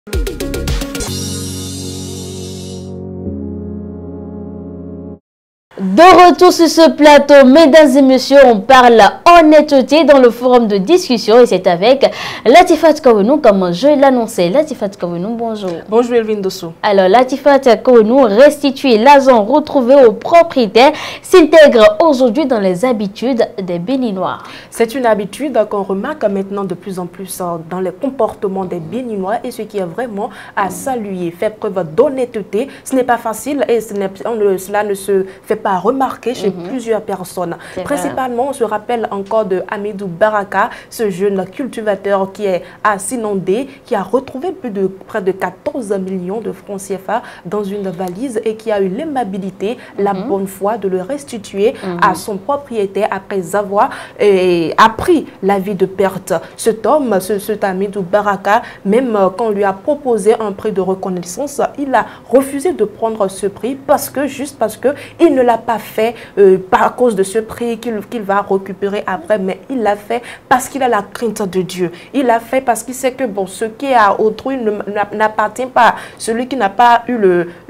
De retour sur ce plateau, mesdames et messieurs, on parle honnêteté dans le forum de discussion et c'est avec Latifat Kouenou, comme je l'annonçais. Latifat Kouenou, bonjour. Bonjour Elvin Dossou. Alors, Latifat Kouenou, restituer l'argent retrouvé aux propriétaires, s'intègre aujourd'hui dans les habitudes des Béninois. C'est une habitude qu'on remarque maintenant de plus en plus dans les comportements des Béninois et ce qui est vraiment à saluer. Faire preuve d'honnêteté, ce n'est pas facile et cela ne se fait pas remarquer chez plusieurs personnes. Principalement, on se rappelle encore de Hamidou Baraka, ce jeune cultivateur qui est à Sinondé, qui a retrouvé près de 14 millions de francs CFA dans une valise et qui a eu l'aimabilité, la bonne foi de le restituer à son propriétaire après avoir appris l'avis de perte. Cet homme, cet Hamidou Baraka, même quand on lui a proposé un prix de reconnaissance, il a refusé de prendre ce prix juste parce que il ne l'a pas fait à cause de ce prix qu'il va récupérer après, mais il l'a fait parce qu'il a la crainte de Dieu. Il l'a fait parce qu'il sait que bon, ce qui est à autrui n'appartient pas à celui qui n'a pas eu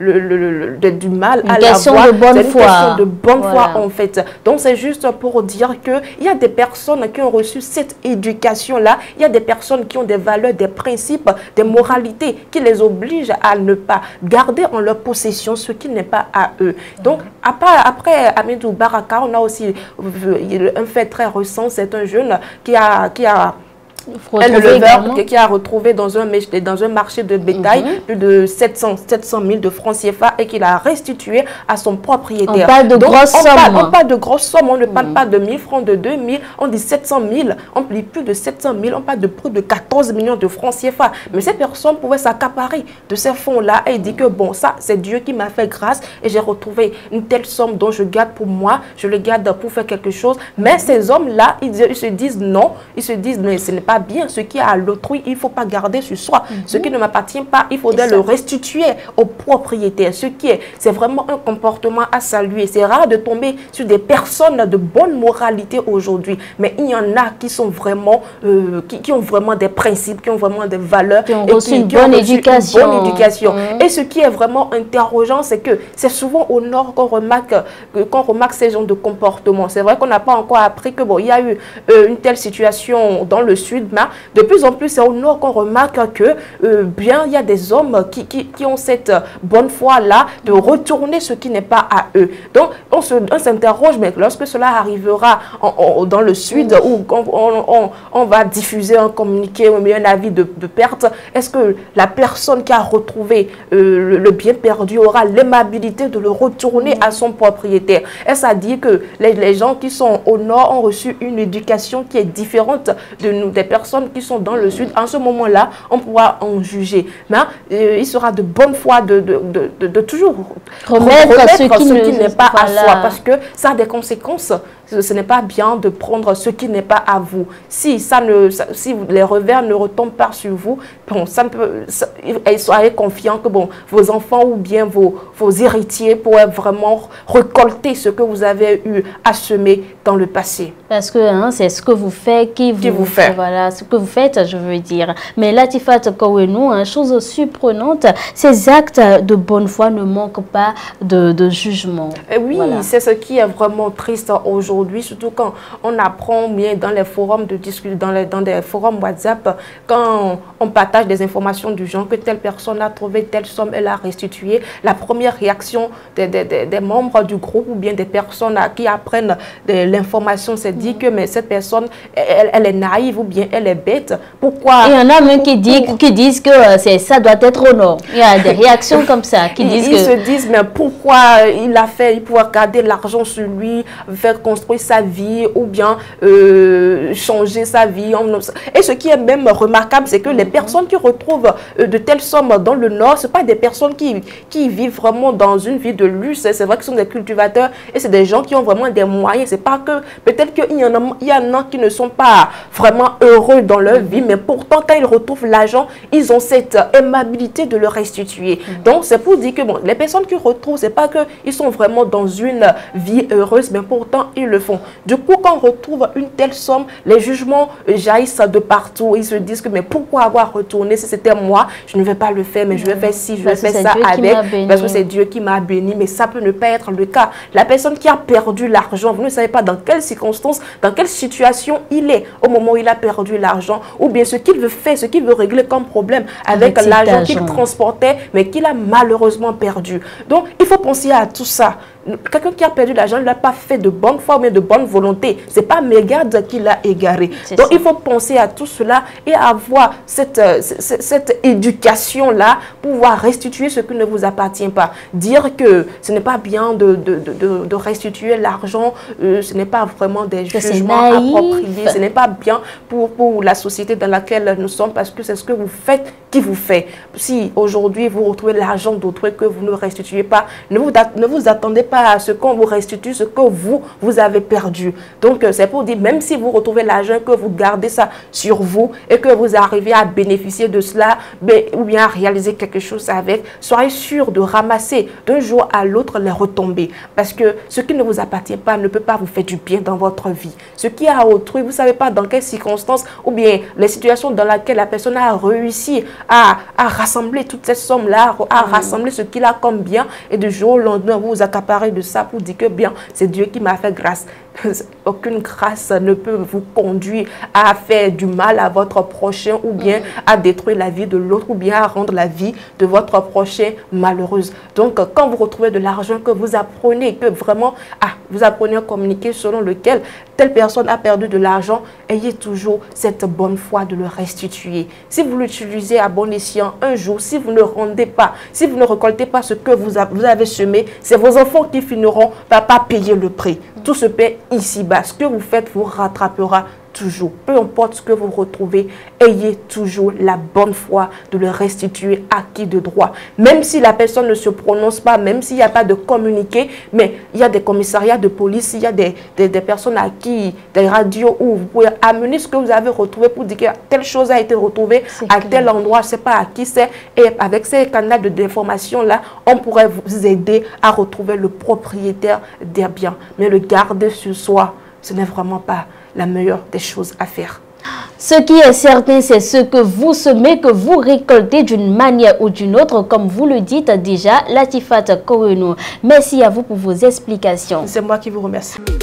du mal à l'avoir. C'est une question de bonne foi en fait. Donc c'est juste pour dire qu'il y a des personnes qui ont reçu cette éducation-là, il y a des personnes qui ont des valeurs, des principes, des moralités qui les obligent à ne pas garder en leur possession ce qui n'est pas à eux. Donc après Hamidou Baraka, on a aussi un fait très récent, c'est un jeune qui a retrouvé dans un marché de bétail plus de 700 000 de francs CFA et qu'il a restitué à son propriétaire. On parle de grosses sommes. On parle de grosses sommes, on ne parle pas de 1000 francs, de 2000, on dit 700 000, on dit plus de 700 000, on parle de plus de 14 millions de francs CFA. Mais ces personnes pouvaient s'accaparer de ces fonds-là et il dit que bon, ça c'est Dieu qui m'a fait grâce et j'ai retrouvé une telle somme dont je garde pour moi, je le garde pour faire quelque chose. Mais ces hommes-là, ils se disent non, ils se disent mais ce n'est pas bien, ce qui est à l'autrui, il ne faut pas garder sur soi. Ce qui ne m'appartient pas, il faudrait le restituer au propriétaire. C'est vraiment un comportement à saluer. C'est rare de tomber sur des personnes de bonne moralité aujourd'hui, mais il y en a qui sont vraiment, qui ont vraiment des principes, qui ont vraiment des valeurs, qui ont reçu une bonne éducation. Et ce qui est vraiment interrogeant, c'est que c'est souvent au nord qu'on remarque ces genres de comportements. C'est vrai qu'on n'a pas encore appris que bon, il y a eu une telle situation dans le sud, mais de plus en plus, c'est au nord qu'on remarque que bien il y a des hommes qui ont cette bonne foi-là de retourner ce qui n'est pas à eux. Donc, on s'interroge, mais lorsque cela arrivera dans le sud, où on va diffuser un communiqué ou un avis de perte, est-ce que la personne qui a retrouvé le bien perdu aura l'aimabilité de le retourner à son propriétaire? Est-ce à dire que les gens qui sont au nord ont reçu une éducation qui est différente de nous, des personnes qui sont dans le sud? En ce moment-là, on pourra en juger. Mais il sera de bonne foi de toujours remettre ce qui n'est pas à soi, parce que ça a des conséquences. Ce n'est pas bien de prendre ce qui n'est pas à vous. Si les revers ne retombent pas sur vous, bon, soyez confiants que bon, vos enfants ou bien vos héritiers pourraient vraiment récolter ce que vous avez eu à semer dans le passé. Parce que c'est ce que vous faites qui vous fait. Voilà, ce que vous faites, je veux dire. Mais Latifat Kouenou, chose surprenante, ces actes de bonne foi ne manquent pas de jugement. Et oui, c'est ce qui est vraiment triste aujourd'hui, surtout quand on apprend bien dans les forums de discussion, dans des forums WhatsApp, quand on partage des informations du genre que telle personne a trouvé telle somme, elle a restitué. La première réaction des membres du groupe ou bien des personnes qui apprennent l'information, c'est dit que mais cette personne, elle est naïve ou bien elle est bête. Pourquoi? Il y en a même qui disent que ça doit être au nord. Il y a des réactions comme ça qui disent ils se disent mais pourquoi il a fait, il pourrait garder l'argent sur lui, faire construire sa vie ou bien changer sa vie. Et ce qui est même remarquable, c'est que les personnes qui retrouvent de telles sommes dans le nord, ce ne sont pas des personnes qui vivent vraiment dans une vie de luxe. C'est vrai que ce sont des cultivateurs et c'est des gens qui ont vraiment des moyens. C'est pas que peut-être qu'il y en a qui ne sont pas vraiment heureux dans leur vie, mais pourtant quand ils retrouvent l'argent, ils ont cette aimabilité de le restituer. Donc c'est pour dire que bon, les personnes qui retrouvent, c'est pas qu'ils sont vraiment dans une vie heureuse, mais pourtant ils le font. Du coup, quand on retrouve une telle somme, les jugements jaillissent de partout. Ils se disent que mais pourquoi avoir retourné? Si c'était moi, je ne vais pas le faire, mais je vais faire ci, je vais faire ça avec, parce que c'est Dieu qui m'a béni. Mais ça peut ne pas être le cas. La personne qui a perdu l'argent, vous ne savez pas dans quelles circonstances, dans quelle situation il est au moment où il a perdu l'argent, ou bien ce qu'il veut faire, ce qu'il veut régler comme problème avec l'argent qu'il transportait, mais qu'il a malheureusement perdu. Donc, il faut penser à tout ça. Quelqu'un qui a perdu l'argent ne l'a pas fait de bonne foi, mais de bonne volonté. Ce n'est pas mégarde qui l'a égaré. Donc, il faut penser à tout cela et avoir cette éducation-là pour pouvoir restituer ce qui ne vous appartient pas. Dire que ce n'est pas bien de restituer l'argent, ce n'est pas vraiment des jugements appropriés, ce n'est pas bien pour la société dans laquelle nous sommes, parce que c'est ce que vous faites qui vous fait. Si aujourd'hui vous retrouvez l'argent d'autrui que vous ne restituez pas, ne vous attendez pas à ce qu'on vous restitue ce que vous avez perdu. Donc c'est pour dire, même si vous retrouvez l'argent, que vous gardez ça sur vous et que vous arrivez à bénéficier de cela, ou bien à réaliser quelque chose avec, soyez sûr de ramasser d'un jour à l'autre les retombées. Parce que ce qui ne vous appartient pas ne peut pas vous faire du bien dans votre vie. Ce qui est à autrui, vous ne savez pas dans quelles circonstances ou bien les situations dans lesquelles la personne a réussi à rassembler toutes ces sommes-là, à rassembler ce qu'il a comme bien, et du jour au lendemain, vous vous accaparez de ça pour dire que bien, c'est Dieu qui m'a fait grâce. Aucune grâce ne peut vous conduire à faire du mal à votre prochain, ou bien à détruire la vie de l'autre, ou bien à rendre la vie de votre prochain malheureuse. Donc, quand vous retrouvez de l'argent, que vous apprenez, que vraiment, vous apprenez à communiquer selon lequel telle personne a perdu de l'argent, ayez toujours cette bonne foi de le restituer. Si vous l'utilisez à bon escient un jour, si vous ne rendez pas, si vous ne récoltez pas ce que vous avez semé, c'est vos enfants qui finiront par pas payer le prix. Tout se paie ici-bas. Ce que vous faites vous rattrapera toujours. Peu importe ce que vous retrouvez, ayez toujours la bonne foi de le restituer à qui de droit. Même si la personne ne se prononce pas, même s'il n'y a pas de communiqué, mais il y a des commissariats de police, il y a des personnes à qui, des radios où vous pouvez amener ce que vous avez retrouvé pour dire que telle chose a été retrouvée à tel endroit, je ne sais pas à qui c'est. Et avec ces canaux d'information-là, on pourrait vous aider à retrouver le propriétaire des biens. Mais le garder sur soi, ce n'est vraiment pas la meilleure des choses à faire. Ce qui est certain, c'est ce que vous semez, que vous récoltez d'une manière ou d'une autre, comme vous le dites déjà, Latifat Kourenou. Merci à vous pour vos explications. C'est moi qui vous remercie.